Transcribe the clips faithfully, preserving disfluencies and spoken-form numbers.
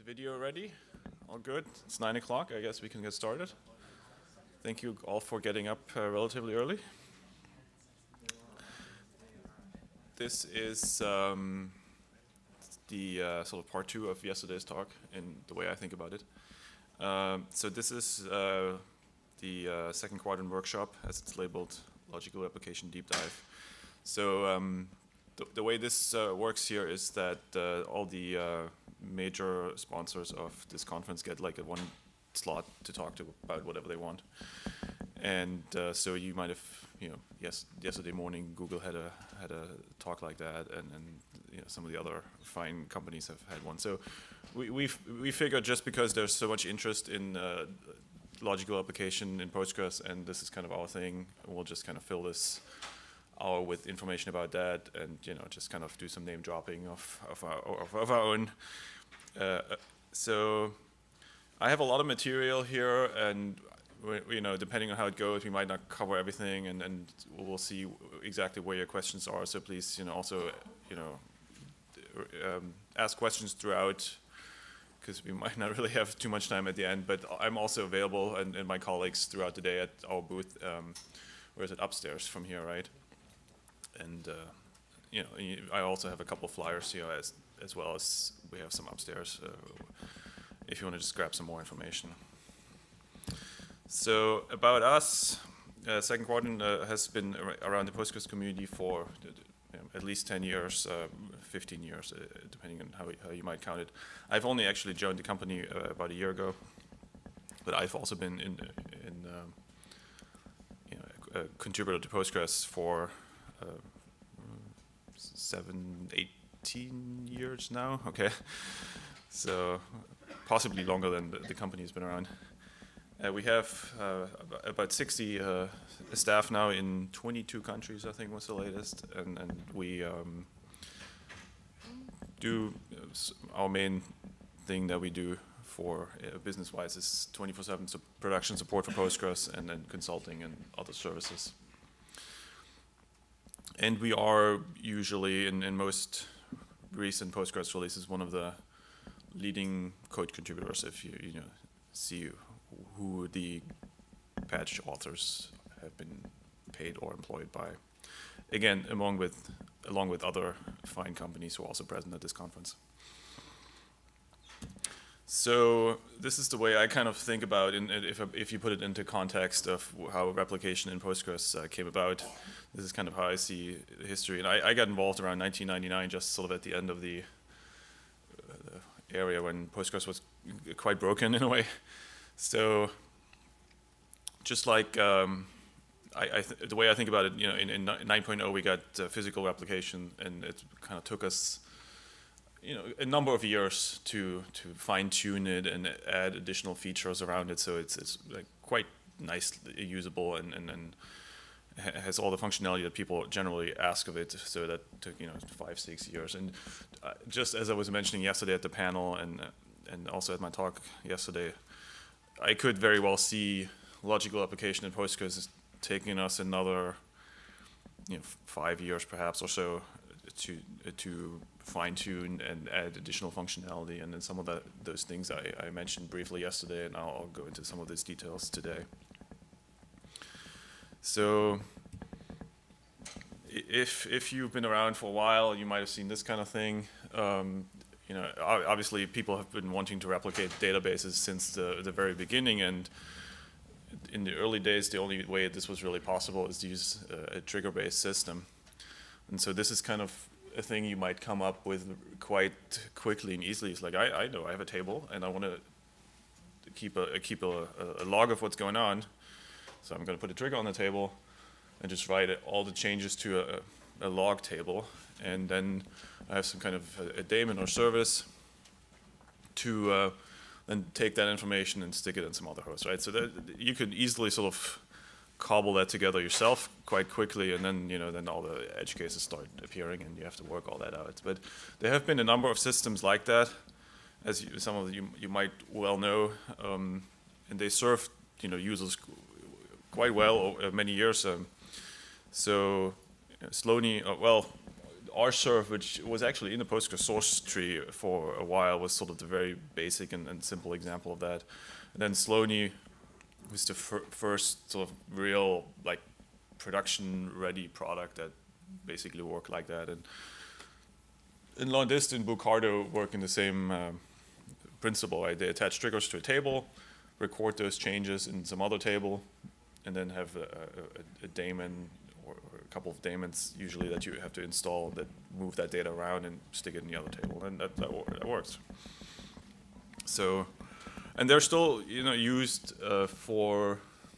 Video ready? All good? It's nine o'clock. I guess we can get started. Thank you all for getting up uh, relatively early. This is um, the uh, sort of part two of yesterday's talk in the way I think about it. Um, so this is uh, the uh, second quadrant workshop, as it's labeled, Logical Replication Deep Dive. So um, the, the way this uh, works here is that uh, all the uh, major sponsors of this conference get like a one slot to talk to about whatever they want. And uh, so you might have, you know, yes, yesterday morning Google had a had a talk like that, and, and you know, some of the other fine companies have had one. So we we we figured just because there's so much interest in uh, logical application in Postgres, and this is kind of our thing, we'll just kind of fill this hour with information about that, and you know, just kind of do some name dropping of of our of, of our own. Uh, so I have a lot of material here, and we, you know, depending on how it goes, we might not cover everything, and, and we'll see exactly where your questions are. So please, you know, also, you know, um, ask questions throughout, because we might not really have too much time at the end. But I'm also available, and, and my colleagues throughout the day at our booth. Um, where is it? Upstairs from here, right? And uh, you know, I also have a couple of flyers here, as as well as we have some upstairs, uh, if you want to just grab some more information. So about us, uh, Second Quadrant uh, has been ar around the Postgres community for you know, at least ten years, uh, fifteen years, uh, depending on how, how you might count it. I've only actually joined the company uh, about a year ago, but I've also been in, in um, you know, a contributor to Postgres for uh, seven, eighteen years now. Okay, so possibly longer than the, the company has been around. Uh, we have uh, about sixty uh, staff now in twenty-two countries, I think was the latest, and, and we um, do uh, our main thing that we do for uh, business-wise is twenty-four seven su production support for Postgres, and then consulting and other services. And we are usually, in, in most recent Postgres releases, one of the leading code contributors if you, you know, see who the patch authors have been paid or employed by. Again, among with, along with other fine companies who are also present at this conference. So this is the way I kind of think about, in, if, if you put it into context of how replication in Postgres uh, came about. This is kind of how I see the history. And I, I got involved around nineteen ninety-nine, just sort of at the end of the, uh, the area when Postgres was quite broken in a way. So just like um, I, I th the way I think about it, you know, in, in nine point oh we got uh, physical replication, and it kind of took us, you know, a number of years to to fine tune it and add additional features around it, so it's it's like quite nicely usable, and and, and has all the functionality that people generally ask of it. So that took, you know, five six years. And uh, just as I was mentioning yesterday at the panel, and uh, and also at my talk yesterday, I could very well see logical application in Postgres taking us another, you know, five years perhaps or so to to fine tune and add additional functionality, and then some of that, those things I, I mentioned briefly yesterday, and I'll, I'll go into some of these details today. So if if you've been around for a while, you might have seen this kind of thing. Um, you know, obviously people have been wanting to replicate databases since the the very beginning, and in the early days, the only way this was really possible is to use a, a trigger-based system. And so this is kind of a thing you might come up with quite quickly and easily. It's like, I, I know I have a table, and I want to keep a keep a, a log of what's going on. So I'm going to put a trigger on the table and just write it, all the changes to a, a log table, and then I have some kind of a, a daemon or service to uh, then take that information and stick it in some other host, right? So that you could easily sort of cobble that together yourself quite quickly, and then, you know, then all the edge cases start appearing, and you have to work all that out. But there have been a number of systems like that, as you, some of you you might well know, um, and they serve, you know, users quite well over many years. Um, so you know, Sloaney, uh, well, R serve, which was actually in the Postgres source tree for a while, was sort of the very basic and, and simple example of that. And then Sloaney was the fir first sort of real like production-ready product that basically worked like that. And in Londist and Bucardo work in the same um, principle. Right? They attach triggers to a table, record those changes in some other table, and then have a, a, a daemon or, or a couple of daemons usually that you have to install that move that data around and stick it in the other table, and that, that, that works. So, and they're still you know used uh, for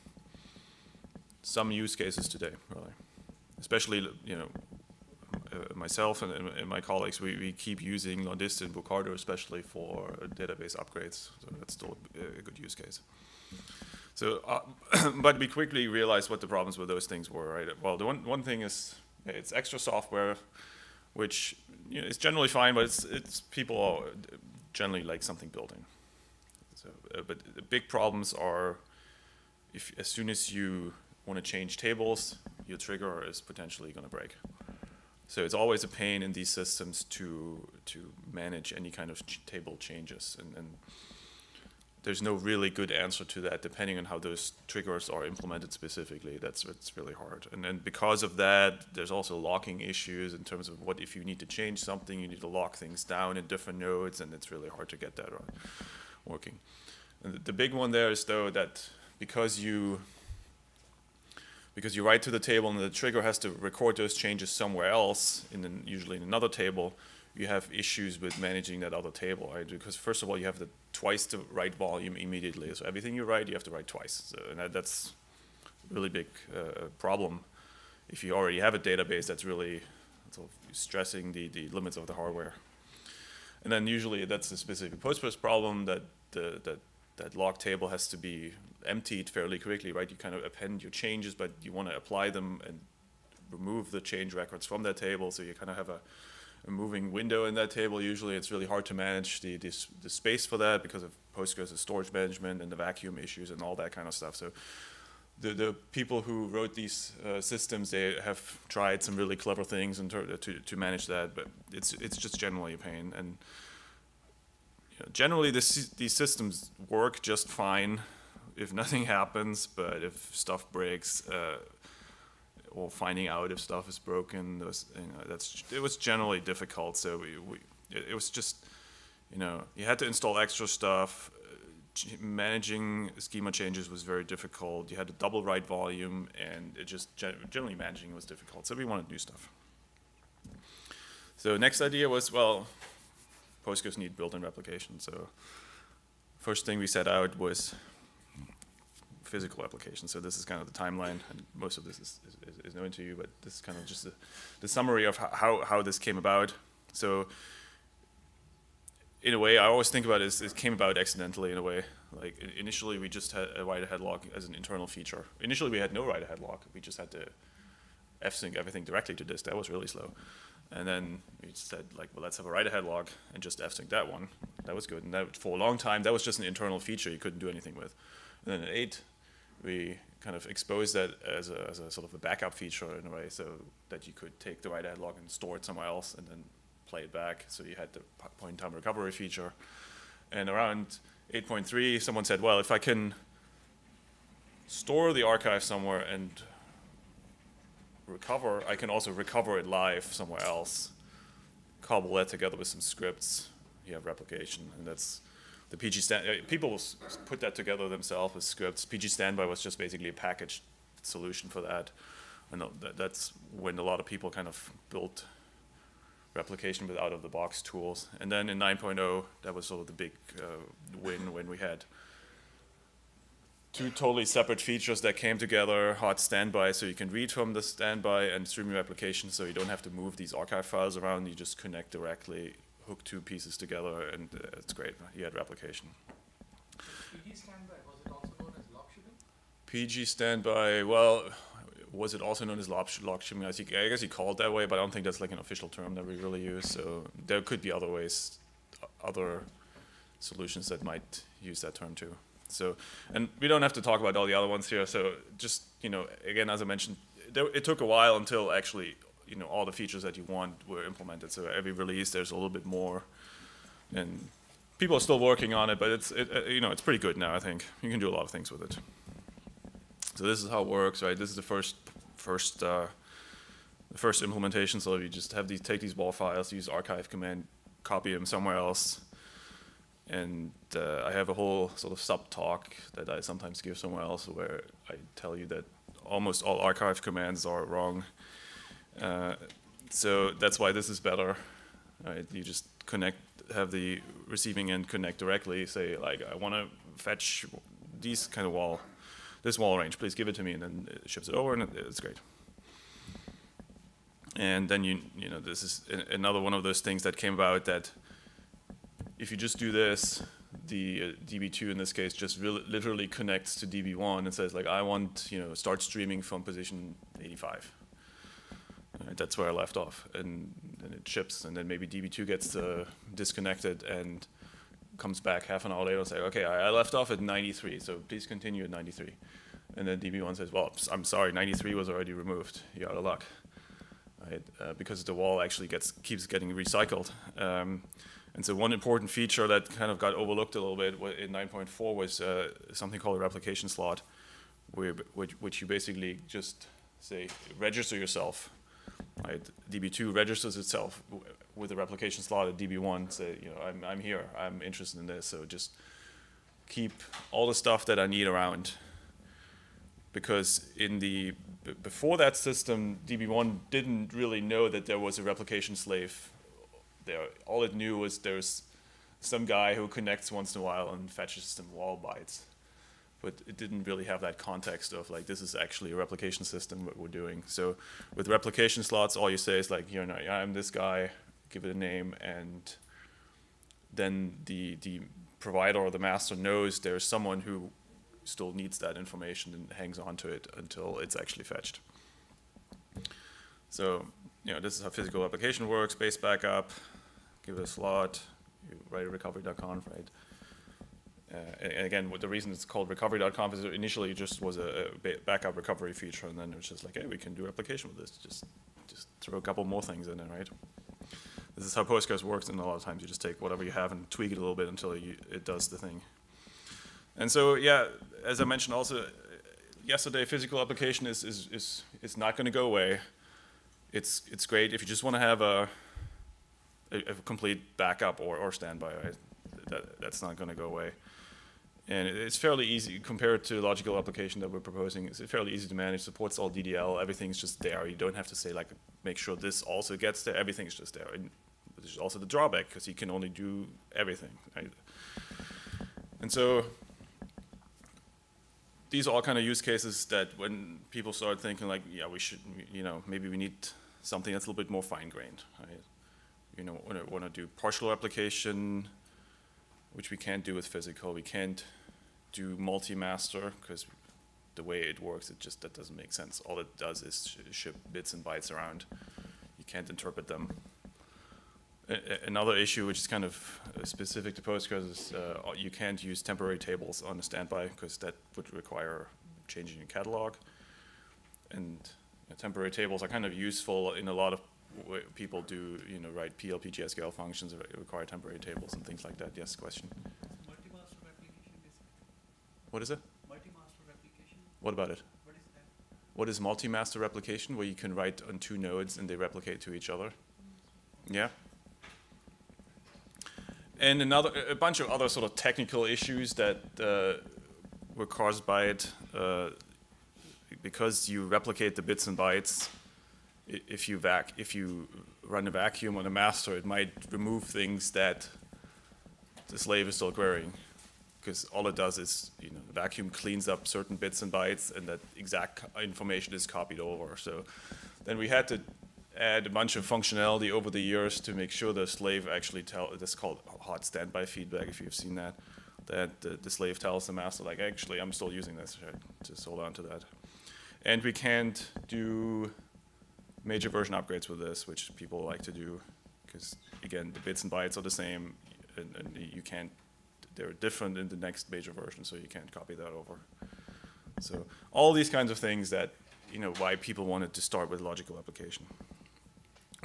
some use cases today, really. Especially you know uh, myself and, and my colleagues, we, we keep using Londist and Bucardo especially for database upgrades. So that's still a good use case. So, uh, but we quickly realized what the problems with those things were, right? Well, the one, one thing is it's extra software, which you know, is generally fine, but it's, it's people generally like something built in. So, uh, but the big problems are if as soon as you want to change tables, your trigger is potentially going to break. So it's always a pain in these systems to to manage any kind of ch table changes, and, and there's no really good answer to that depending on how those triggers are implemented specifically. That's it's really hard. And then because of that, there's also locking issues in terms of what if you need to change something, you need to lock things down in different nodes, and it's really hard to get that right, working. And the, the big one there is though that because you because you write to the table and the trigger has to record those changes somewhere else, in an, usually in another table, you have issues with managing that other table, right? Because first of all, you have the twice the write volume immediately. So everything you write, you have to write twice. So, and that, that's a really big uh, problem if you already have a database that's really sort of stressing the, the limits of the hardware. And then usually that's a specific Postgres problem that the, that that log table has to be emptied fairly quickly, right? You kind of append your changes, but you want to apply them and remove the change records from that table, so you kind of have a, a moving window in that table. Usually it's really hard to manage the, the, the space for that because of Postgres' storage management and the vacuum issues and all that kind of stuff. So the, the people who wrote these uh, systems, they have tried some really clever things in to, to manage that, but it's, it's just generally a pain. And generally, this, these systems work just fine if nothing happens, but if stuff breaks, uh, or finding out if stuff is broken, those, you know, that's it was generally difficult. So we, we it, it was just, you know, you had to install extra stuff. Managing schema changes was very difficult. You had to double write volume, and it just generally managing was difficult. So we wanted new stuff. So next idea was, well, Postgres need built-in replication. So first thing we set out was physical application. So this is kind of the timeline, and most of this is, is, is known to you, but this is kind of just the, the summary of how, how this came about. So in a way, I always think about it as it came about accidentally in a way. Like initially we just had a write-ahead log as an internal feature. Initially we had no write-ahead log. We just had to f-sync everything directly to disk. That was really slow. And then we said, like, well, let's have a write-ahead log and just f-sync that one. That was good. And that, for a long time, that was just an internal feature you couldn't do anything with. And then at eight, we kind of exposed that as a, as a sort of a backup feature in a way, so that you could take the write-ahead log and store it somewhere else and then play it back. So you had the point-in-time recovery feature. And around eight point three, someone said, well, if I can store the archive somewhere and recover, I can also recover it live somewhere else. Cobble that together with some scripts. You have replication, and that's the P G stand. People put that together themselves with scripts. P G standby was just basically a packaged solution for that, and that's when a lot of people kind of built replication with out-of-the-box tools. And then in nine point oh, that was sort of the big uh, win when we had two totally separate features that came together, hot standby, so you can read from the standby, and streaming replication, so you don't have to move these archive files around. You just connect directly, hook two pieces together, and uh, it's great. You had replication. P G standby, was it also known as lock shipping? P G standby, well, was it also known as lock shipping? I guess you call it that way, but I don't think that's like an official term that we really use. So there could be other ways, other solutions that might use that term too. So, and we don't have to talk about all the other ones here. So just, you know, again, as I mentioned, there, it took a while until actually you know, all the features that you want were implemented. So every release, there's a little bit more, and people are still working on it, but it's, it, uh, you know, it's pretty good now, I think. You can do a lot of things with it. So this is how it works, right? This is the first, first, uh, the first implementation. So you just have these, take these wall files, use archive command, copy them somewhere else. And uh, I have a whole sort of sub-talk that I sometimes give somewhere else where I tell you that almost all archive commands are wrong. Uh, so that's why this is better. Right? You just connect, have the receiving end connect directly, say like, I want to fetch these kind of wall, this wall range, please give it to me, and then it ships it over, and it, it's great. And then you, you know, this is another one of those things that came about that if you just do this, the uh, D B two in this case just really, literally connects to D B one and says like, I want, you know, start streaming from position eighty-five. Right, that's where I left off, and then it ships, and then maybe D B two gets uh, disconnected and comes back half an hour later and say, okay, I, I left off at ninety-three, so please continue at ninety-three. And then D B one says, well, I'm sorry, ninety-three was already removed. You're out of luck, right? Uh, because the wall actually gets keeps getting recycled. Um, And so one important feature that kind of got overlooked a little bit in nine point four was uh, something called a replication slot, where, which, which you basically just say, register yourself. Right? D B two registers itself with a replication slot at D B one, say, you know, I'm, I'm here, I'm interested in this, so just keep all the stuff that I need around. Because in the, before that system, D B one didn't really know that there was a replication slave there. All it knew was there's some guy who connects once in a while and fetches some wall bytes. But it didn't really have that context of like, this is actually a replication system, what we're doing. So with replication slots, all you say is like, you know, I'm this guy, give it a name, and then the, the provider or the master knows there's someone who still needs that information and hangs on to it until it's actually fetched. So, you know, this is how physical application works, base backup, give it a slot, you write a recovery dot conf, right? Uh, and, and again, what the reason it's called recovery dot conf is it initially just was a, a backup recovery feature, and then it was just like, hey, we can do replication with this. Just, just throw a couple more things in it, right? This is how Postgres works, and a lot of times you just take whatever you have and tweak it a little bit until you, it does the thing. And so, yeah, as I mentioned also, yesterday, physical application is, is, is, is not going to go away. It's, it's great if you just want to have a, a, a complete backup or, or standby, right? That, that's not going to go away. And it's fairly easy compared to the logical application that we're proposing. It's fairly easy to manage, supports all D D L, everything's just there. You don't have to say, like, make sure this also gets there, everything's just there. And there's also the drawback, because you can only do everything, right? And so these are all kind of use cases that when people start thinking like, yeah, we should, you know, maybe we need something that's a little bit more fine-grained, right? You know, want to do partial replication, which we can't do with physical. We can't do multi-master because the way it works, it just, that doesn't make sense. All it does is sh ship bits and bytes around. You can't interpret them. A another issue, which is kind of specific to Postgres, is uh, you can't use temporary tables on a standby because that would require changing your catalog. And you know, temporary tables are kind of useful in a lot of way people do, you know, write P L P G S Q L functions that require temporary tables and things like that. Yes, question? Multi-master replication, basically. What is it? Multi-master replication. What about it? What is that? What is multi-master replication, where you can write on two nodes and they replicate to each other? Yeah. And another, a bunch of other sort of technical issues that uh, were caused by it, uh, because you replicate the bits and bytes. If you vac, if you run a vacuum on a master, it might remove things that the slave is still querying, because all it does is, you know, the vacuum cleans up certain bits and bytes, and that exact information is copied over. So then we had to add a bunch of functionality over the years to make sure the slave actually tell, that's called hot standby feedback, if you've seen that, that the, the slave tells the master, like, actually, I'm still using this, right? Just hold on to that. And we can't do major version upgrades with this, which people like to do, because, again, the bits and bytes are the same, and, and you can't, they're different in the next major version, so you can't copy that over. So all these kinds of things that, you know, why people wanted to start with logical application.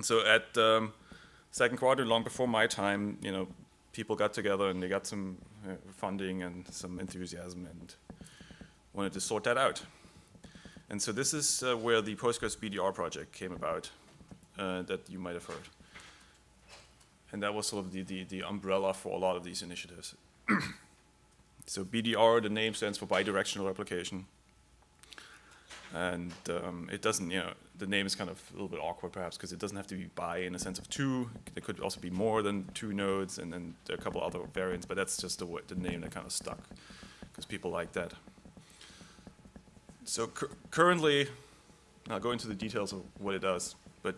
So at um, second quarter, long before my time, you know, people got together and they got some uh, funding and some enthusiasm and wanted to sort that out. And so this is uh, where the Postgres B D R project came about uh, that you might have heard. And that was sort of the, the, the umbrella for a lot of these initiatives. So B D R, the name stands for bidirectional replication. And um, it doesn't, you know, the name is kind of a little bit awkward perhaps because it doesn't have to be bi in a sense of two. There could also be more than two nodes, and then there are a couple other variants, but that's just the, the name that kind of stuck because people like that. So cu currently, I'll go into the details of what it does, but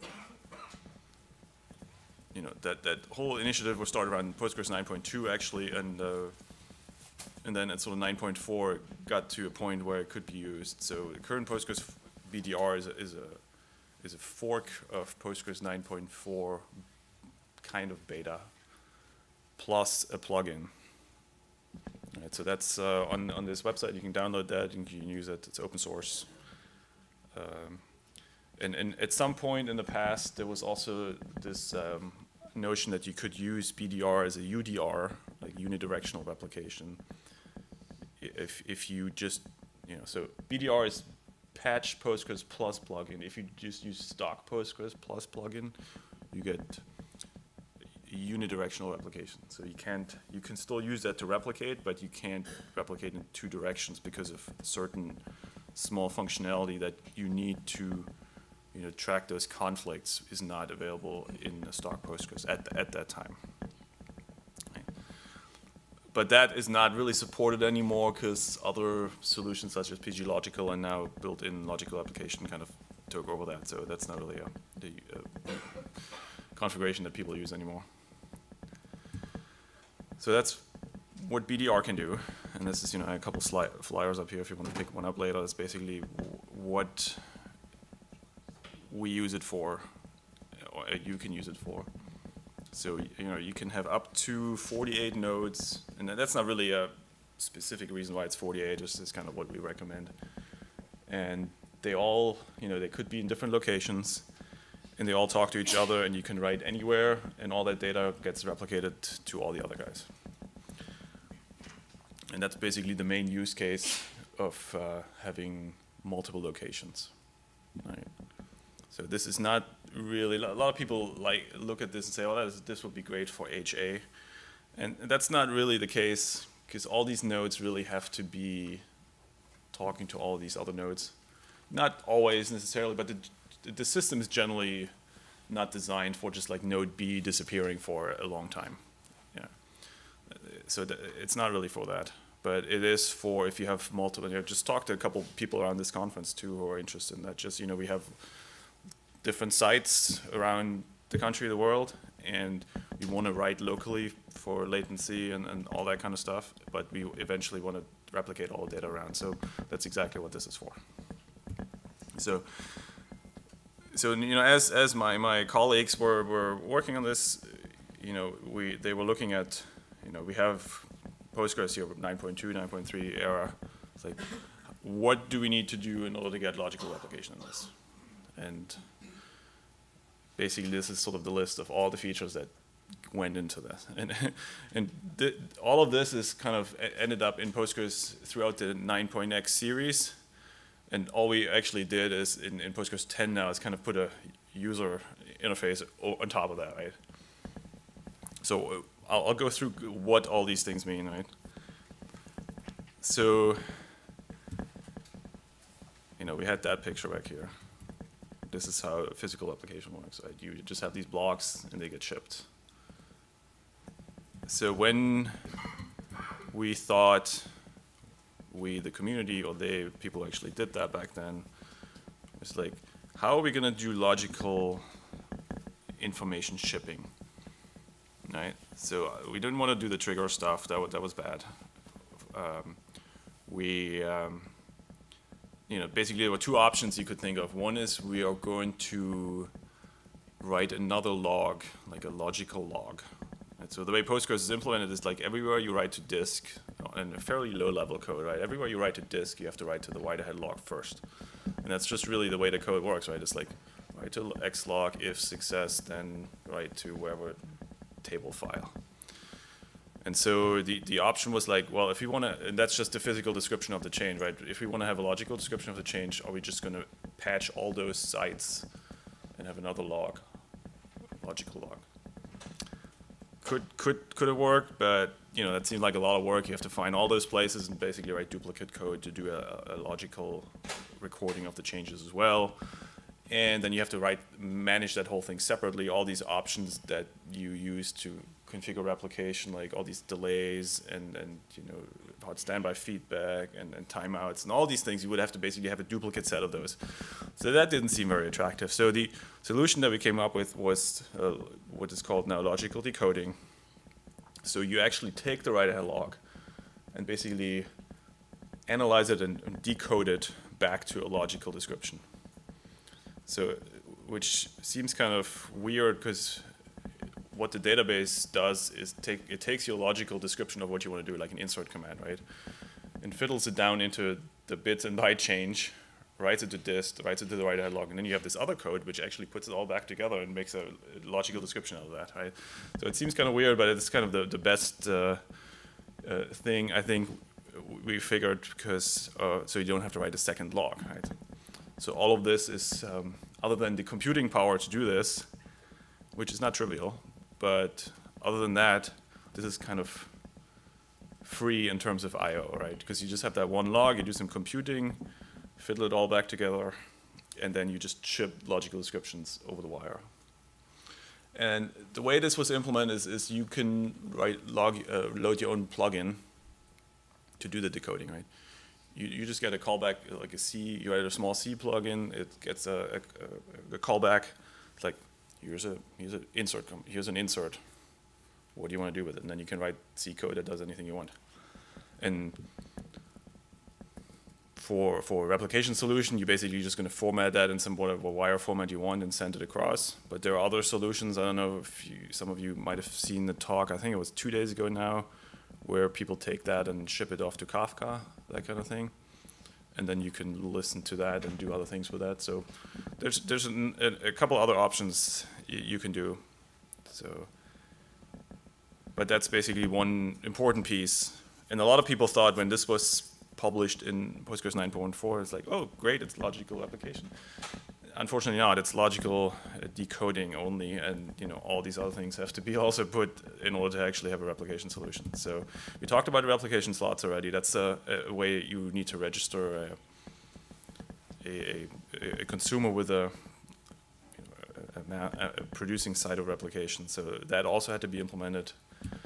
you know, that, that whole initiative was started around Postgres nine point two actually, and uh, and then at sort of nine point four got to a point where it could be used. So the current Postgres B D R is a, is a, is a fork of Postgres nine point four kind of beta plus a plugin. Right, so that's uh, on, on this website. You can download that and you can use it. It's open source. Um, and, and at some point in the past, there was also this um, notion that you could use B D R as a U D R, like unidirectional replication. If, if you just, you know, so B D R is patch Postgres plus plugin. If you just use stock Postgres plus plugin, you get unidirectional replication. So you can't, you can still use that to replicate, but you can't replicate in two directions because of certain small functionality that you need to, you know, track those conflicts is not available in a stock Postgres at, at that time. Right. But that is not really supported anymore because other solutions such as P G Logical and now built-in logical application kind of took over that. So that's not really a, the uh, configuration that people use anymore. So that's what B D R can do, and this is, you know, a couple sli flyers up here if you want to pick one up later. That's basically what we use it for, or you can use it for. So, you know, you can have up to forty-eight nodes, and that's not really a specific reason why it's forty-eight, just is kind of what we recommend. And they all, you know, they could be in different locations, and they all talk to each other, and you can write anywhere, and all that data gets replicated to all the other guys. And that's basically the main use case of uh, having multiple locations. Right. So this is not really, a lot of people like look at this and say, oh, that is, this would be great for H A. And that's not really the case, because all these nodes really have to be talking to all these other nodes. Not always necessarily, but the, the system is generally not designed for just like node B disappearing for a long time. Yeah. So it's not really for that. But it is for if you have multiple, you know, just talk to a couple people around this conference too who are interested in that. Just, you know, we have different sites around the country, the world, and we want to write locally for latency and, and all that kind of stuff, but we eventually want to replicate all the data around. So that's exactly what this is for. So, so you know, as, as my, my colleagues were, were working on this, you know, we, they were looking at, you know, we have Postgres here, nine point two, nine point three era. It's like, what do we need to do in order to get logical replication in this? And basically, this is sort of the list of all the features that went into this. And, and th all of this is kind of ended up in Postgres throughout the nine point x series. And all we actually did is, in, in Postgres ten now, is kind of put a user interface on top of that, right? So I'll, I'll go through what all these things mean, right? So, you know, we had that picture back here. This is how a physical application works, right? You just have these blocks and they get shipped. So when we thought, we, the community, or they, people actually did that back then, it's like, how are we gonna do logical information shipping, right? So uh, we didn't want to do the trigger stuff, that, that was bad. Um, we, um, you know, basically there were two options you could think of. One is we are going to write another log, like a logical log. Right? So the way Postgres is implemented is like everywhere you write to disk, and a fairly low level code, right? Everywhere you write to disk, you have to write to the write ahead log first. And that's just really the way the code works, right? It's like, write to xlog. If success, then write to wherever table file. And so the, the option was like, well, if we want to, and that's just the physical description of the change, right? If we want to have a logical description of the change, are we just going to patch all those sites and have another log, logical log? Could could could it work? But you know that seemed like a lot of work. You have to find all those places and basically write duplicate code to do a, a logical recording of the changes as well. And then you have to write manage that whole thing separately. All these options that you use to configure replication, like all these delays and and you know hot standby feedback and, and timeouts and all these things, you would have to basically have a duplicate set of those. So that didn't seem very attractive. So the solution that we came up with was uh, what is called now logical decoding. So you actually take the write-ahead log and basically analyze it and, and decode it back to a logical description. So, which seems kind of weird because what the database does is take it takes your logical description of what you want to do, like an insert command, right? And fiddles it down into the bits and byte change, writes it to dist, writes it to the write-ahead log, and then you have this other code which actually puts it all back together and makes a logical description out of that, right? So it seems kind of weird, but it's kind of the, the best uh, uh, thing I think we figured because uh, so you don't have to write a second log, right? So all of this is, um, other than the computing power to do this, which is not trivial, but other than that, this is kind of free in terms of I O, right? Because you just have that one log, you do some computing, fiddle it all back together, and then you just ship logical descriptions over the wire. And the way this was implemented is, is you can write log, uh, load your own plugin to do the decoding, right? You, you just get a callback, like a C, you write a small C plugin, it gets a, a, a callback. It's like, here's a here's an insert, here's an insert. What do you want to do with it? And then you can write C code that does anything you want. And for for a replication solution, you basically just going to format that in some whatever wire format you want and send it across. But there are other solutions. I don't know if you, some of you might have seen the talk. I think it was two days ago now, where people take that and ship it off to Kafka, that kind of thing. And then you can listen to that and do other things with that. So there's there's an, a, a couple other options y you can do. So, but that's basically one important piece. And a lot of people thought when this was published in Postgres nine point four, it's like, oh, great, it's logical application. Unfortunately not, it's logical decoding only, and you know all these other things have to be also put in order to actually have a replication solution. So we talked about the replication slots already. That's a, a way you need to register a, a, a, a consumer with a, you know, a, a producing site of replication. So that also had to be implemented.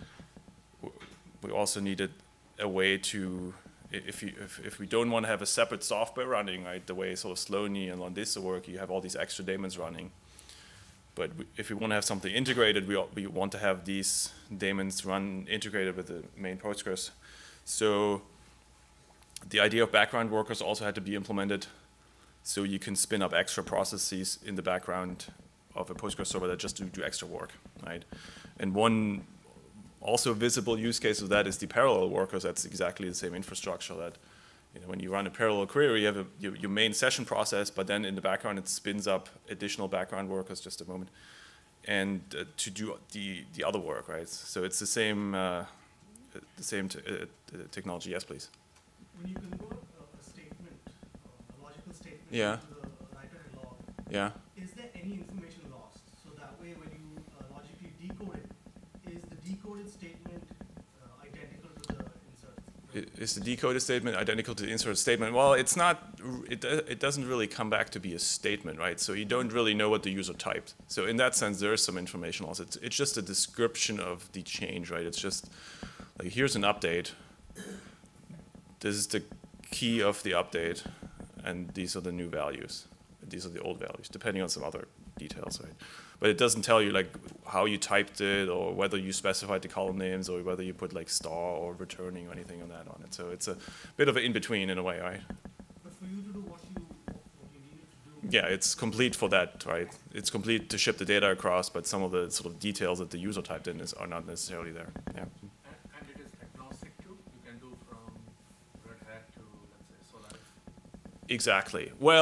We also needed a way to, If, you, if, if we don't want to have a separate software running, right, the way sort of Sloaney and Londisa work, you have all these extra daemons running. But we, if we want to have something integrated, we, we want to have these daemons run integrated with the main Postgres. So the idea of background workers also had to be implemented, so you can spin up extra processes in the background of a Postgres server that just do, do extra work, right? And one also visible use case of that is the parallel workers. That's exactly the same infrastructure that, you know, when you run a parallel query, you have a, your, your main session process, but then in the background it spins up additional background workers, just a moment, and uh, to do the, the other work, right? So it's the same, uh, the same t uh, technology. Yes, please. When you convert uh, a statement, uh, a logical statement Yeah. to the write-ahead log, Yeah. is there any information lost? So that way when you uh, logically decode it, is the decoded statement uh, identical to the insert? Is the decoded statement identical to the insert statement? Well, it's not, it, it doesn't really come back to be a statement, right? So you don't really know what the user typed. So in that sense, there is some information loss. It's, it's just a description of the change, right? It's just like, here's an update. This is the key of the update, and these are the new values. These are the old values, depending on some other details, right? But it doesn't tell you like how you typed it, or whether you specified the column names, or whether you put like star or returning or anything on that on it. So it's a bit of an in-between in a way, right? But for you to do what you, what you needed to do... Yeah, it's complete for that, right? It's complete to ship the data across, but some of the sort of details that the user typed in is, are not necessarily there. Yeah. And, and it is agnostic too? You can do from Red Hat to, let's say, Solaris? Exactly. Well,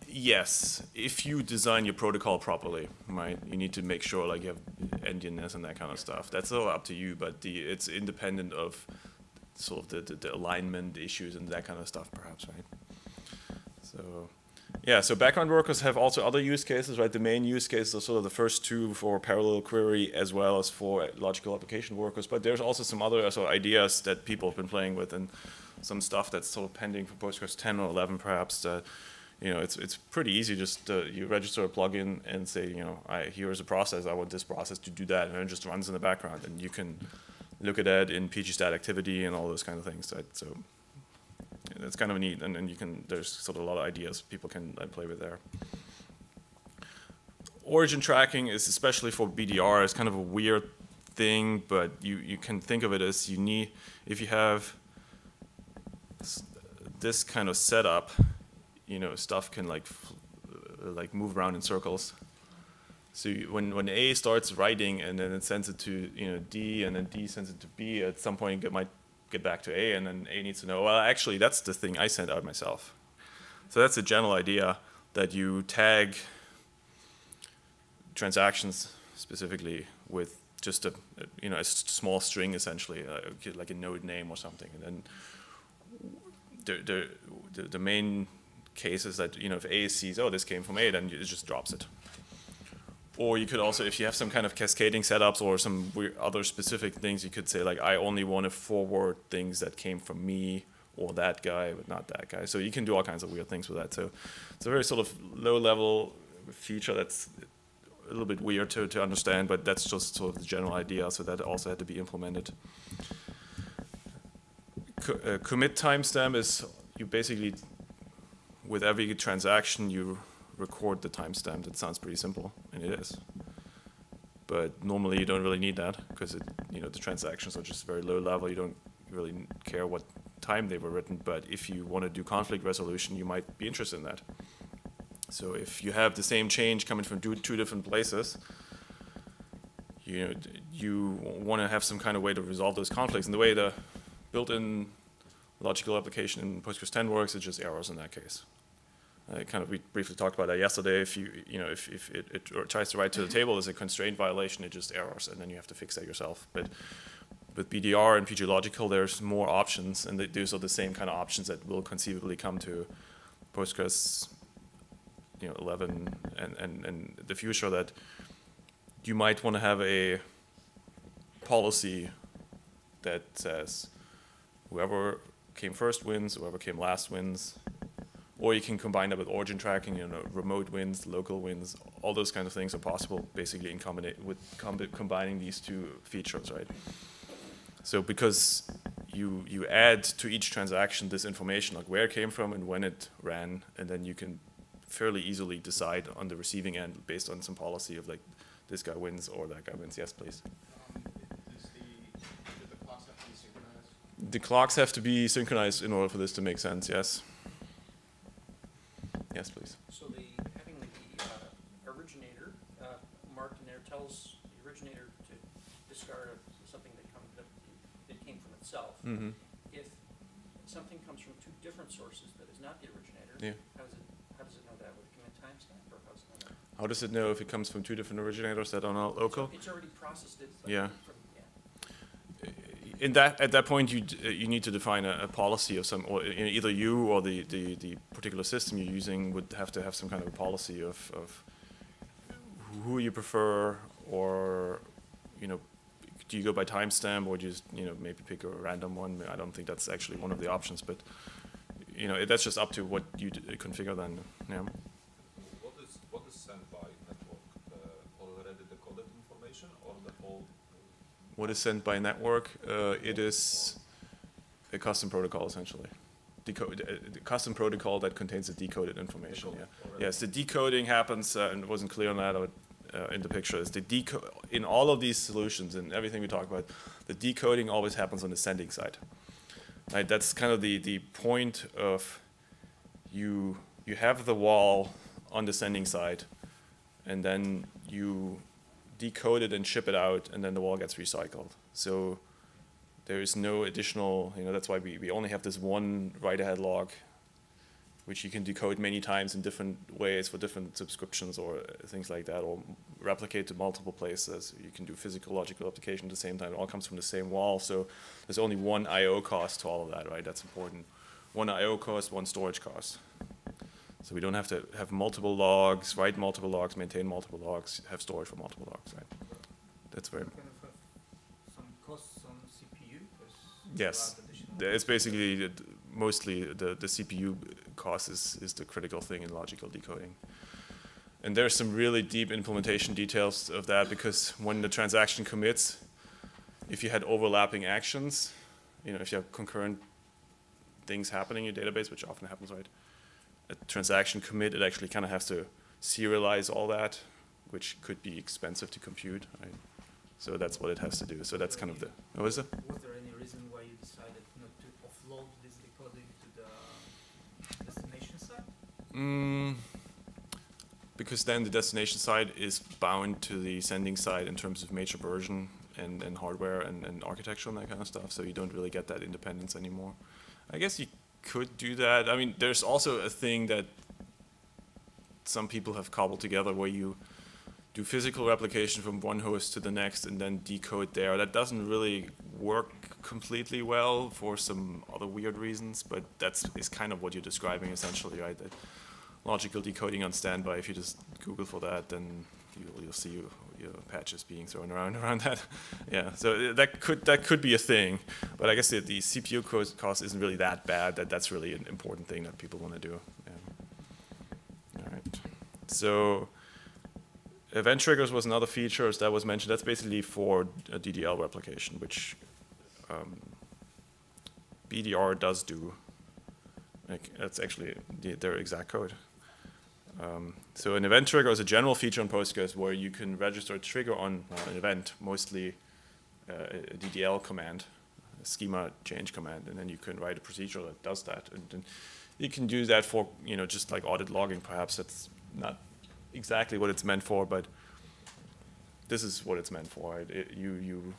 Yes, if you design your protocol properly, right, you need to make sure like you have endianness and that kind of stuff. That's all up to you, but the it's independent of sort of the, the, the alignment issues and that kind of stuff, perhaps, right? So, yeah, so background workers have also other use cases, right? The main use cases are sort of the first two for parallel query as well as for logical application workers, but there's also some other sort of ideas that people have been playing with and some stuff that's sort of pending for Postgres ten or eleven, perhaps, that you know, it's it's pretty easy. Just uh, you register a plugin and say, you know, I, here's a process. I want this process to do that, and it just runs in the background, and you can look at that in P G stat activity and all those kind of things. Right? So yeah, that's kind of neat, and then you can. There's sort of a lot of ideas people can uh, play with there. Origin tracking is especially for B D R. It's kind of a weird thing, but you you can think of it as you need if you have this kind of setup. You know, stuff can like uh, like move around in circles. So you, when when A starts writing and then it sends it to you know D and then D sends it to B, at some point it might get back to A and then A needs to know, well, actually that's the thing I sent out myself. So that's the general idea, that you tag transactions specifically with just a you know a small string essentially, uh, like a node name or something, and then the the the main cases that, you know, if A sees, oh, this came from A, then it just drops it. Or you could also, if you have some kind of cascading setups or some weird other specific things, you could say, like, I only want to forward things that came from me or that guy, but not that guy. So you can do all kinds of weird things with that. So it's a very sort of low-level feature that's a little bit weird to, to understand, but that's just sort of the general idea, so that also had to be implemented. Co uh, commit timestamp is you basically, with every transaction, you record the timestamp. That sounds pretty simple, and it is. But normally you don't really need that because it, you know, the transactions are just very low level. You don't really care what time they were written. But if you want to do conflict resolution, you might be interested in that. So if you have the same change coming from two, two different places, you know, you want to have some kind of way to resolve those conflicts. And the way the built-in logical application in Postgres ten works, it's just errors in that case. Uh, kind of, we briefly talked about that yesterday. If you, you know, if, if it, it tries to write to the table as a constraint violation, it just errors, and then you have to fix that yourself. But with B D R and P G logical, there's more options, and those are the same kind of options that will conceivably come to Postgres, you know, eleven and and and the future. That you might want to have a policy that says whoever came first wins, whoever came last wins. Or you can combine that with origin tracking, you know, remote wins, local wins, all those kinds of things are possible, basically in combination with com combining these two features, right? So because you you add to each transaction this information, like where it came from and when it ran, and then you can fairly easily decide on the receiving end based on some policy of like this guy wins or that guy wins. Yes, please. Um, is the, do the clocks have to be synchronized? The clocks have to be synchronized in order for this to make sense. Yes. Yes, please. So the having the uh, originator uh, marked in there tells the originator to discard something that, come, that, that came from itself. Mm-hmm. If something comes from two different sources that is not the originator, yeah. how does it how does it know that? With a commit timestamp, or how does it know that? How does it know if it comes from two different originators that are not local? It's, it's already processed it. Yeah. From, yeah. In that, at that point, you uh, you need to define a, a policy of some, or you know, either you or the, the the particular system you're using would have to have some kind of a policy of of who you prefer, or you know, do you go by timestamp, or just you know maybe pick a random one? I don't think that's actually one of the options, but you know that's just up to what you d configure then. Yeah. What is what is sent by network? Uh, already decoded information, or the whole? What is sent by network? Uh, it is a custom protocol, essentially. Decode, uh, the custom protocol that contains the decoded information. Decoded Yeah. Yes, the decoding happens, uh, and it wasn't clear on that or, uh, in the picture. Is the deco in all of these solutions and everything we talk about, the decoding always happens on the sending side. Right. That's kind of the the point of you. You have the wall on the sending side, and then you decode it and ship it out, and then the wall gets recycled. So there is no additional, you know, that's why we, we only have this one write-ahead log which you can decode many times in different ways for different subscriptions or things like that, or replicate to multiple places. You can do physical logical replication at the same time. It all comes from the same wall, so there's only one I O cost to all of that, right? That's important. One I O cost, one storage cost. So we don't have to have multiple logs, write multiple logs, maintain multiple logs, have storage for multiple logs, right? That's very important. Kind of have some costs on C P U? 'Cause Yes, there are additional- it's basically the- mostly the, the C P U cost is, is the critical thing in logical decoding. And there's some really deep implementation details of that, because when the transaction commits, if you had overlapping actions, you know, if you have concurrent things happening in your database, which often happens, right? A transaction commit, it actually kind of has to serialize all that, which could be expensive to compute, right? So that's what it has to do. So that's kind of the, what is it? Was there any reason why you decided not to offload this decoding to the destination side? Mm, because then the destination side is bound to the sending side in terms of major version and, and hardware and, and architecture and that kind of stuff, so you don't really get that independence anymore. I guess you could do that. I mean, there's also a thing that some people have cobbled together where you do physical replication from one host to the next and then decode there. That doesn't really work completely well for some other weird reasons, but that's is kind of what you're describing essentially, right? That logical decoding on standby, if you just Google for that, then you'll, you'll see your, your patches being thrown around around that. Yeah, so that could that could be a thing, but I guess the, the C P U cost, cost isn't really that bad. That that's really an important thing that people want to do. Yeah. All right. So event triggers was another feature that was mentioned. That's basically for a D D L replication, which um, B D R does do. Like, that's actually the, their exact code. Um, so an event trigger is a general feature on Postgres where you can register a trigger on uh, an event, mostly uh, a D D L command, a schema change command, and then you can write a procedure that does that. And, and you can do that for, you know, just like audit logging, perhaps. That's not exactly what it's meant for, but this is what it's meant for. Right? It, you, you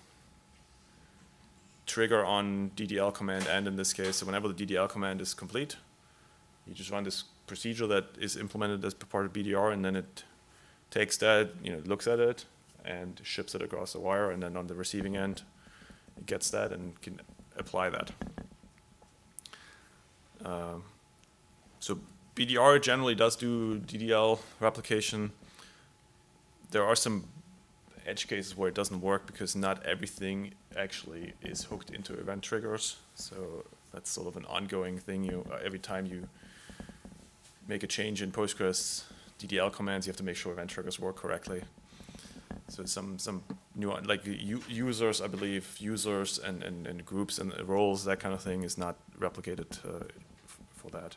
trigger on D D L command, and in this case, so whenever the D D L command is complete, you just run this procedure that is implemented as part of B D R, and then it takes that, you know, looks at it, and ships it across the wire, and then on the receiving end, it gets that and can apply that. Um, so B D R generally does do D D L replication. There are some edge cases where it doesn't work because not everything actually is hooked into event triggers. So that's sort of an ongoing thing. You uh, every time you make a change in Postgres D D L commands, you have to make sure event triggers work correctly. So some some new like users, I believe, users and, and, and groups and roles, that kind of thing is not replicated uh, for that.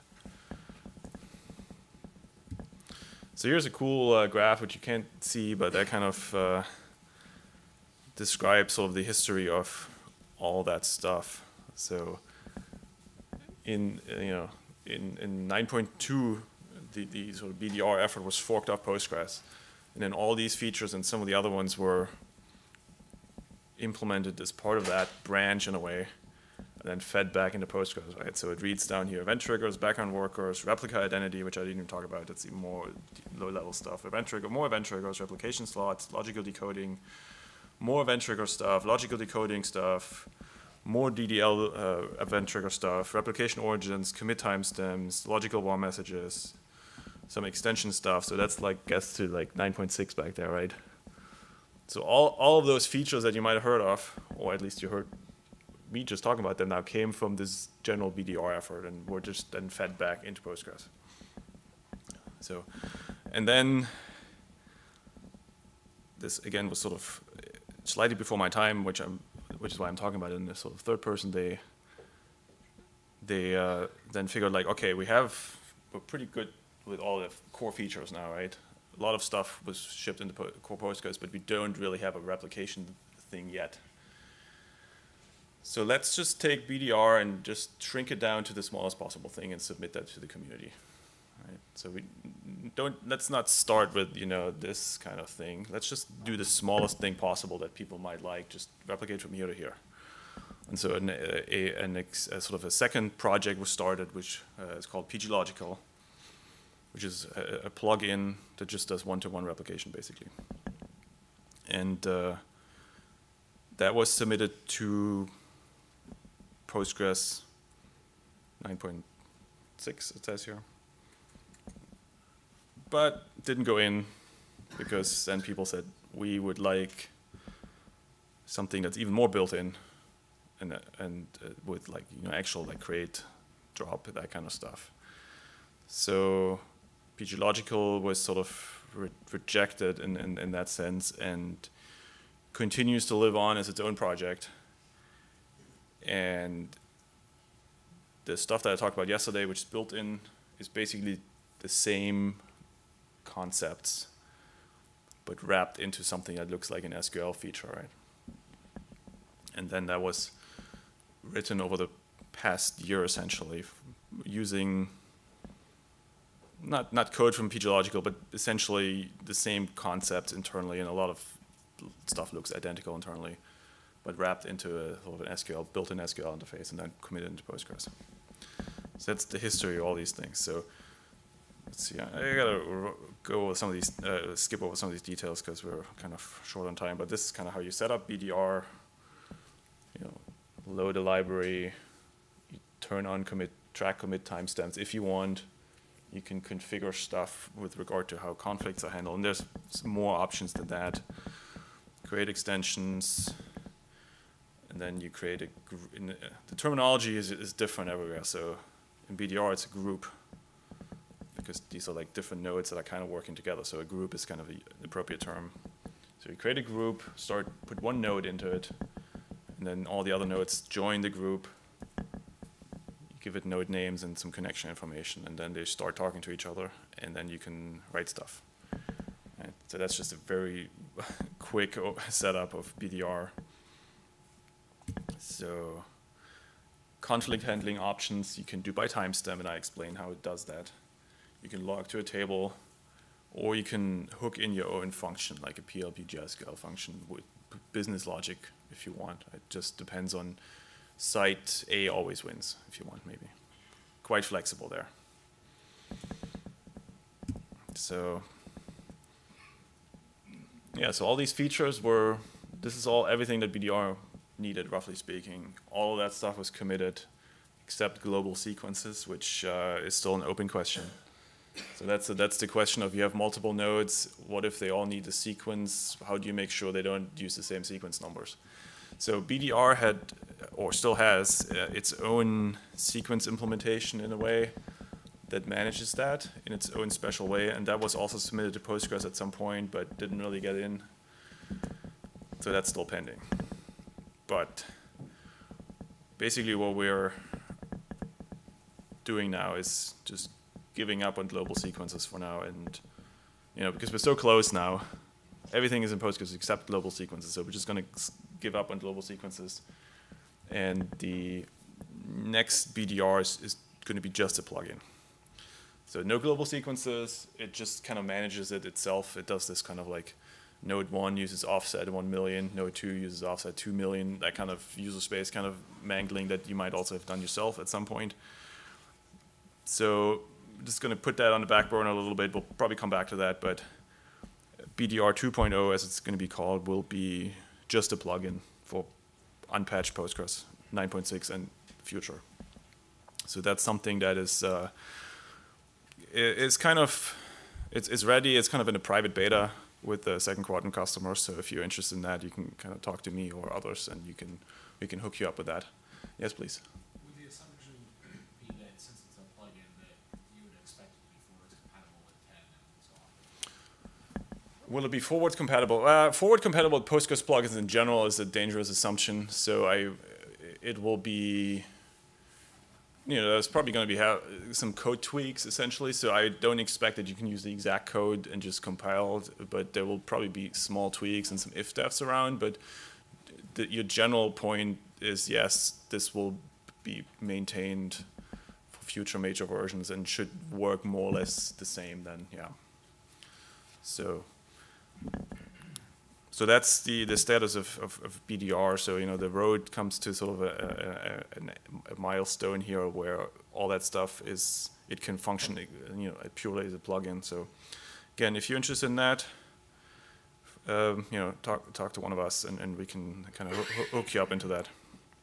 So here's a cool uh, graph which you can't see, but that kind of uh, describes sort of the history of all that stuff. So in uh, you know in in nine point two, the the sort of B D R effort was forked off Postgres, and then all these features and some of the other ones were implemented as part of that branch in a way, and then fed back into Postgres, right? So it reads down here, event triggers, background workers, replica identity, which I didn't even talk about. That's even more low-level stuff. Event trigger, more event triggers, replication slots, logical decoding, more event trigger stuff, logical decoding stuff, more D D L uh, event trigger stuff, replication origins, commit timestamps, logical warm messages, some extension stuff. So that's like gets to like nine point six back there, right? So all all of those features that you might have heard of, or at least you heard me just talking about them now, came from this general B D R effort and were just then fed back into Postgres. So, and then this again was sort of slightly before my time, which I'm, which is why I'm talking about it in this sort of third person. They they uh, then figured like, okay, we have we're pretty good with all the core features now, right? A lot of stuff was shipped into po core Postgres, but we don't really have a replication thing yet. So let's just take B D R and just shrink it down to the smallest possible thing and submit that to the community. Right? So we don't, let's not start with, you know, this kind of thing. Let's just do the smallest thing possible that people might like, just replicate from here to here. And so an, a, an ex, a sort of a second project was started, which uh, is called P G Logical. which is a, a plugin that just does one-to-one replication, basically. And uh, that was submitted to Postgres nine point six, it says here. But didn't go in because then people said, we would like something that's even more built in and, uh, and uh, with like, you know, actual like create, drop, that kind of stuff. So P G Logical was sort of re rejected in, in, in that sense and continues to live on as its own project. And the stuff that I talked about yesterday, which is built in, is basically the same concepts, but wrapped into something that looks like an S Q L feature, right? And then that was written over the past year, essentially, using not not code from P G Logical, but essentially the same concepts internally, and a lot of stuff looks identical internally, but wrapped into a sort of an S Q L, built-in S Q L interface, and then committed into Postgres. So that's the history of all these things. So let's see, I gotta go over some of these, uh, skip over some of these details because we're kind of short on time. But this is kind of how you set up B D R. You know, load a library, you turn on commit, track commit timestamps if you want. You can configure stuff with regard to how conflicts are handled, and there's some more options than that. Create extensions, and then you create a. In, uh, the terminology is is different everywhere. So in B D R, it's a group, because these are like different nodes that are kind of working together. So a group is kind of the appropriate term. So you create a group, start put one node into it, and then all the other nodes join the group. Give it node names and some connection information, and then they start talking to each other, and then you can write stuff. Right? So that's just a very quick setup of B D R. So conflict handling options you can do by timestamp, and I explain how it does that. You can log to a table, or you can hook in your own function, like a P L P G S Q L function with business logic if you want. It just depends on site A always wins, if you want, maybe. Quite flexible there. So, yeah, so all these features were, this is all, everything that B D R needed, roughly speaking. All of that stuff was committed, except global sequences, which uh, is still an open question. So that's, a, that's the question of, you have multiple nodes, what if they all need a sequence? How do you make sure they don't use the same sequence numbers? So B D R had, or still has, uh, its own sequence implementation in a way that manages that in its own special way, and that was also submitted to Postgres at some point, but didn't really get in. So that's still pending. But basically what we're doing now is just giving up on global sequences for now, and you know, because we're so close now, everything is in Postgres except global sequences, so we're just going to give up on global sequences, and the next B D R is, is going to be just a plugin. So no global sequences, it just kind of manages it itself. It does this kind of like, node one uses offset one million, node two uses offset two million, that kind of user space kind of mangling that you might also have done yourself at some point. So I'm just going to put that on the back burner a little bit. We'll probably come back to that, but B D R two point oh, as it's going to be called, will be just a plugin for unpatched Postgres nine point six and future. So that's something that is uh, it's kind of it's, it's ready. It's kind of in a private beta with the second quadrant customers. So if you're interested in that, you can kind of talk to me or others, and you can we can hook you up with that. Yes, please. Would the assumption be that since it's a plugin, that you would expect it to be forward compatible with ten and so on? Will it be forward compatible? Uh, forward compatible with Postgres plugins in general is a dangerous assumption. So I, it will be, you know, there's probably going to be have some code tweaks essentially. So I don't expect that you can use the exact code and just compile it, but there will probably be small tweaks and some if-defs around. But the, your general point is yes, this will be maintained for future major versions and should work more or less the same then, yeah. So. So that's the, the status of, of, of B D R. So, you know, the road comes to sort of a, a, a, a milestone here where all that stuff is it can function, you know, purely as a plugin. So again, if you're interested in that, um, you know, talk talk to one of us, and, and we can kind of hook you up into that.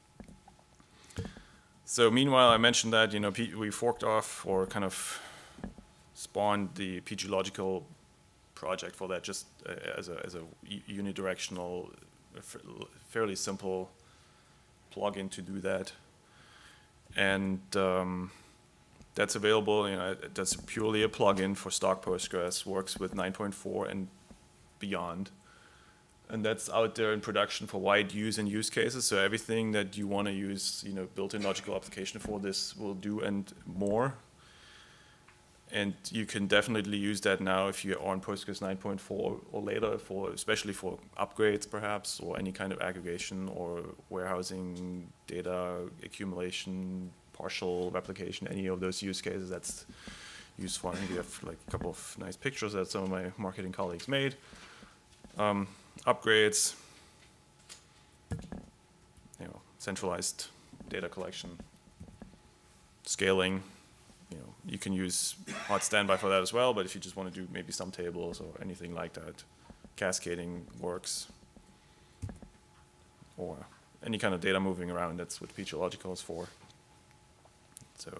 So meanwhile, I mentioned that, you know, P we forked off or kind of spawned the P G Logical project for that, just uh, as a as a unidirectional, fairly simple plugin to do that, and um, that's available. You know, that's purely a plugin for stock Postgres, works with nine point four and beyond, and that's out there in production for wide use and use cases. So everything that you want to use, you know, built-in logical application for, this will do and more. And you can definitely use that now if you are on Postgres nine point four or later, for especially for upgrades perhaps, or any kind of aggregation or warehousing, data accumulation, partial replication, any of those use cases. That's useful. I think we have like a couple of nice pictures that some of my marketing colleagues made. Um, upgrades, you know, centralized data collection, scaling. You know, you can use hot standby for that as well, but if you just want to do maybe some tables or anything like that, cascading works. Or any kind of data moving around, that's what P G Logical is for. So,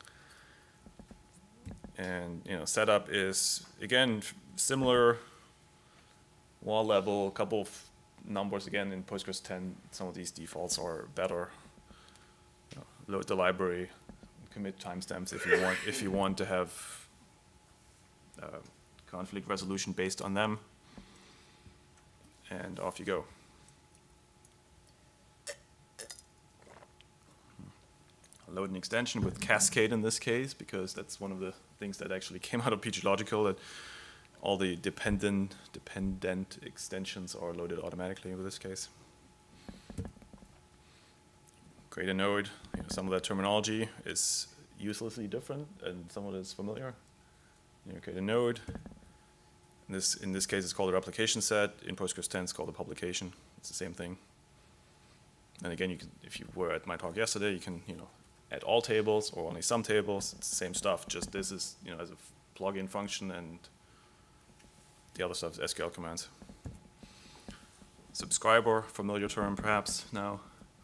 and you know, setup is again similar, wall level, a couple of numbers again in Postgres ten. Some of these defaults are better. You know, load the library, commit timestamps if you want if you want to have uh, conflict resolution based on them, and off you go. Load an extension with Cascade in this case, because that's one of the things that actually came out of P G Logical, that all the dependent dependent extensions are loaded automatically in this case. Create a node. You know, some of that terminology is uselessly different, and some of it is familiar. You know, create a node. In this in this case, it's called a replication set. In Postgres ten, it's called a publication. It's the same thing. And again, you can, if you were at my talk yesterday, you can you know add all tables or only some tables. It's the same stuff. Just this is you know as a plugin function, and the other stuff is S Q L commands. Subscriber, familiar term perhaps now.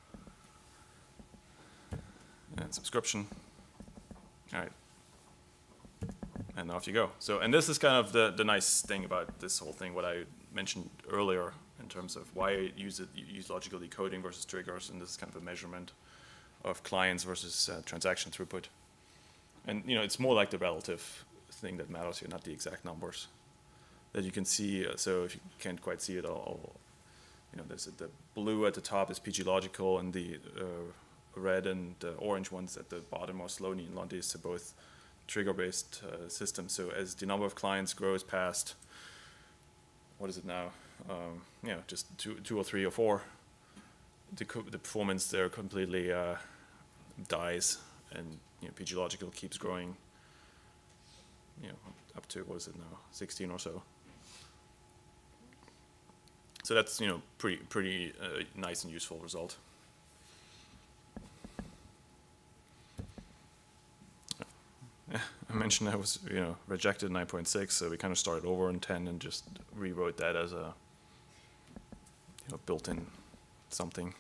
And subscription. All right. And off you go. So, and this is kind of the, the nice thing about this whole thing, what I mentioned earlier in terms of why I use it, use logical decoding versus triggers, and this is kind of a measurement of clients versus uh, transaction throughput. And you know, it's more like the relative thing that matters here, not the exact numbers that you can see. Uh, so if you can't quite see it all, you know, there's a, the blue at the top is P G Logical, and the uh, red and uh, orange ones at the bottom are Sloney and Lundy, so both trigger-based uh, systems. So as the number of clients grows past, what is it now? Um, you know, just two, two or three or four, the, co the performance there completely uh, dies, and you know, P G Logical keeps growing. You know, up to what is it now, sixteen or so. So that's you know pretty pretty uh, nice and useful result. I mentioned I was, you know, rejected in nine point six, so we kind of started over in ten and just rewrote that as a, you know, built-in something.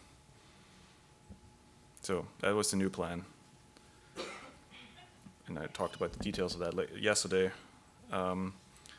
So that was the new plan, and I talked about the details of that yesterday. Um,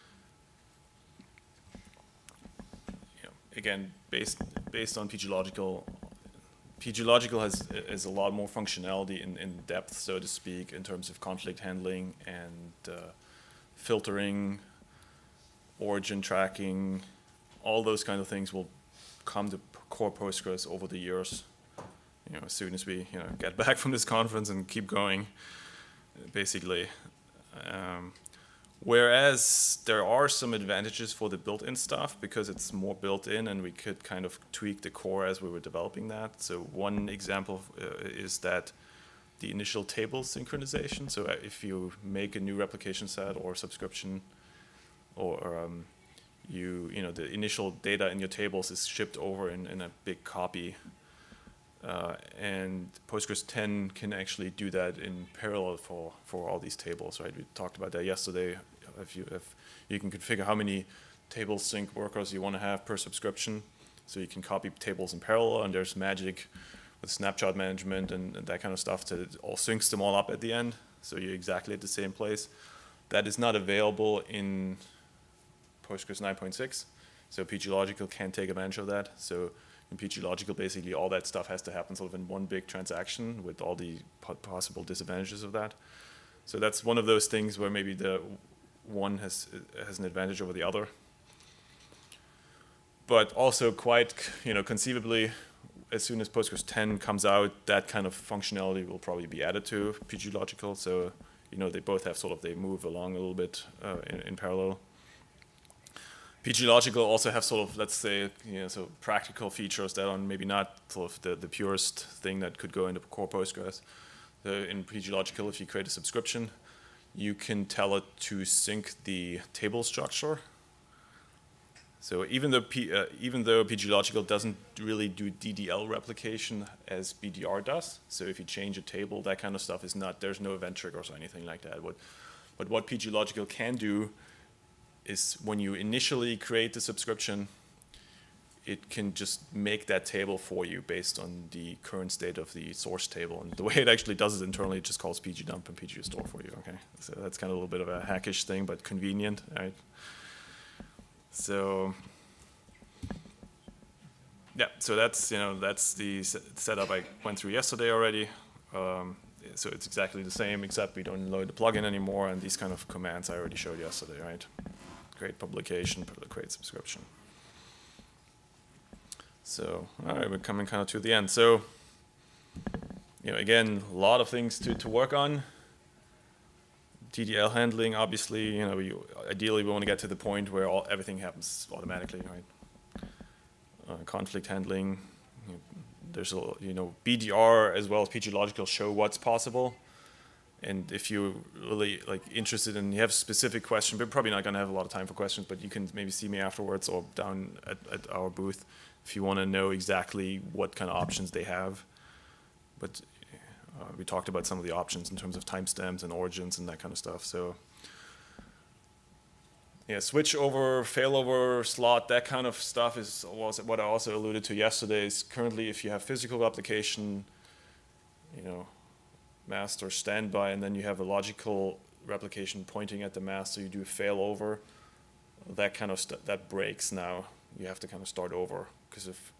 you know, again, based based on P G Logical. P G Logical has is a lot more functionality in, in depth, so to speak, in terms of conflict handling and uh, filtering, origin tracking. All those kind of things will come to core Postgres over the years. You know, as soon as we you know get back from this conference and keep going, basically. Um, Whereas there are some advantages for the built-in stuff because it's more built-in, and we could kind of tweak the core as we were developing that. So one example uh, is that the initial table synchronization. So if you make a new replication set or subscription, or um, you you know the initial data in your tables is shipped over in, in a big copy. Uh, and Postgres ten can actually do that in parallel for, for all these tables, right? We talked about that yesterday. If you, if you can configure how many table sync workers you want to have per subscription, so you can copy tables in parallel, and there's magic with snapshot management and, and that kind of stuff that it all syncs them all up at the end, so you're exactly at the same place. That is not available in Postgres nine point six, so P G Logical can't take advantage of that. So in P G Logical, basically all that stuff has to happen sort of in one big transaction with all the possible disadvantages of that. So that's one of those things where maybe the one has has an advantage over the other. But also quite, you know, conceivably, as soon as Postgres ten comes out, that kind of functionality will probably be added to P G Logical. So, you know, they both have sort of, they move along a little bit uh, in, in parallel. P G Logical also have sort of, let's say, you know, so practical features that are maybe not sort of the, the purest thing that could go into core Postgres. So in P G Logical, if you create a subscription, you can tell it to sync the table structure. So even though P, uh, even though P G Logical doesn't really do D D L replication as B D R does, so if you change a table, that kind of stuff is not, there's no event triggers or anything like that. What, but what P G Logical can do is when you initially create the subscription, it can just make that table for you based on the current state of the source table. And the way it actually does it internally, it just calls pgdump and pgrestore for you, okay? So that's kind of a little bit of a hackish thing, but convenient, right? So, yeah, so that's, you know, that's the setup I went through yesterday already. Um, so it's exactly the same, except we don't load the plugin anymore, and these kind of commands I already showed yesterday, right? Create publication, create subscription. So, all right, we're coming kind of to the end. So, you know, again, a lot of things to, to work on. D D L handling, obviously, you know, you, ideally we want to get to the point where all, everything happens automatically, right? Uh, conflict handling, you know, there's a, you know, B D R as well as P G Logical show what's possible. And if you're really like interested and you have a specific question, we're probably not going to have a lot of time for questions, but you can maybe see me afterwards or down at, at our booth if you want to know exactly what kind of options they have. But uh, we talked about some of the options in terms of timestamps and origins and that kind of stuff. So yeah, switch over, failover, slot, that kind of stuff is was what I also alluded to yesterday. Is currently if you have physical replication, you know, master standby, and then you have a logical replication pointing at the master, you do failover, that kind of stuff, that breaks now. You have to kind of start over, because if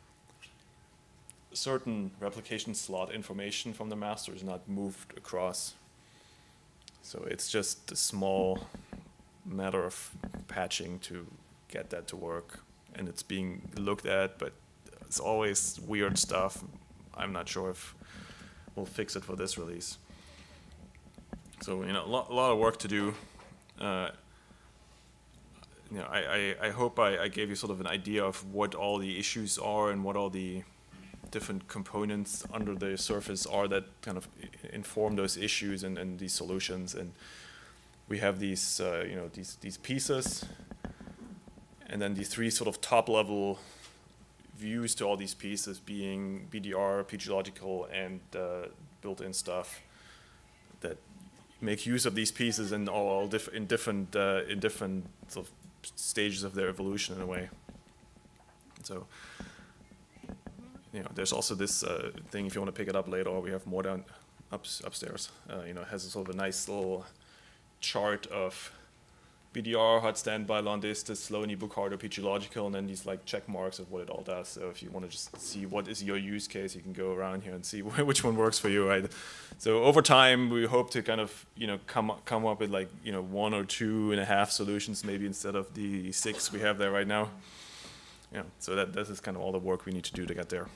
certain replication slot information from the master is not moved across. So it's just a small matter of patching to get that to work, and it's being looked at, but it's always weird stuff. I'm not sure if we'll fix it for this release. So, you know, a lot, a lot of work to do. Uh, you know, I, I, I hope I, I gave you sort of an idea of what all the issues are and what all the different components under the surface are that kind of inform those issues and, and these solutions. And we have these, uh, you know, these, these pieces, and then the three sort of top level views to all these pieces being B D R, P G Logical, and uh, built-in stuff that make use of these pieces in all diff in different uh, in different sort of stages of their evolution in a way. So, you know, there's also this uh, thing, if you want to pick it up later, we have more down up, upstairs. Uh, you know, it has a sort of a nice little chart of B D R, hot standby, long distance, Sloaney, book harder, P G Logical, and then these like check marks of what it all does. So if you want to just see what is your use case, you can go around here and see which one works for you, right? So over time, we hope to kind of, you know, come come up with like, you know, one or two and a half solutions maybe instead of the six we have there right now. Yeah. So that this is kind of all the work we need to do to get there.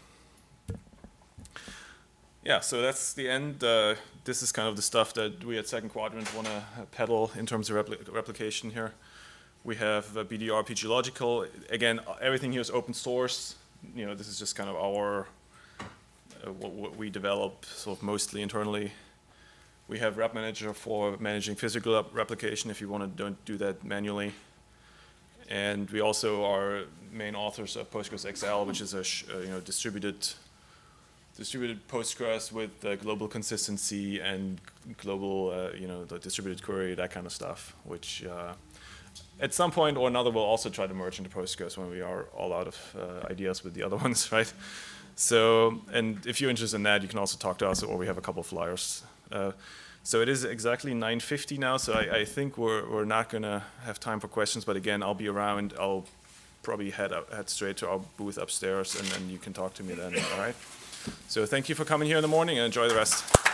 Yeah, so that's the end. Uh, this is kind of the stuff that we at Second Quadrant want to peddle in terms of repli replication here. We have uh, B D R, P G Logical. Again, everything here is open source. You know, this is just kind of our, uh, what, what we develop sort of mostly internally. We have Rep Manager for managing physical replication if you want to don't do that manually. And we also are main authors of Postgres X L, which is a sh uh, you know, distributed distributed Postgres with uh, global consistency and global, uh, you know, the distributed query, that kind of stuff, which uh, at some point or another we'll also try to merge into Postgres when we are all out of uh, ideas with the other ones, right? So, and if you're interested in that, you can also talk to us, or we have a couple of flyers. Uh, so it is exactly nine fifty now, so I, I think we're, we're not gonna have time for questions, but again, I'll be around. I'll probably head, up, head straight to our booth upstairs, and then you can talk to me then, all right? So thank you for coming here in the morning, and enjoy the rest.